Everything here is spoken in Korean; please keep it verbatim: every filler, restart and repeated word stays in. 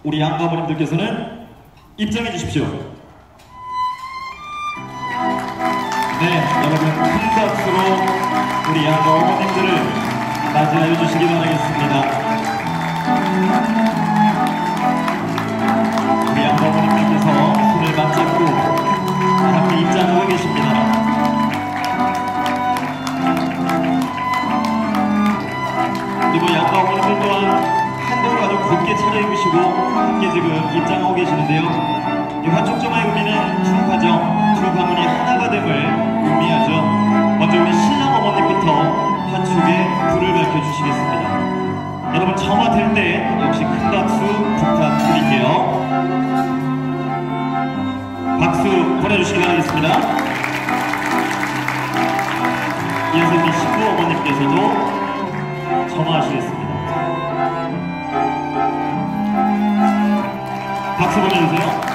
우리 양가 어머님들께서는 입장해 주십시오. 네, 여러분 큰 박수로 우리 양가 어머님들을 맞이해 주시기 바라겠습니다. 우리 양가 어머님들께서 손을 맞잡고 함께 입장하고 계십니다. 그리고 양가 어머님들 또한 한복을 아주 곱게 차려입으시고 함께 지금 입장하고 계시는데요. 이 화촉점의 의미는 두 가정, 두 가문이 하나가 됨을 의미하죠. 먼저 우리 신랑 어머님부터 화촉에 불을 밝혀주시겠습니다. 여러분 점화 될 때 역시 큰 박수 부탁드릴게요. 박수 보내주시기 바라겠습니다. 이어서 우리 신부 어머님께서도 점화하시겠습니다. 박수 보내주세요.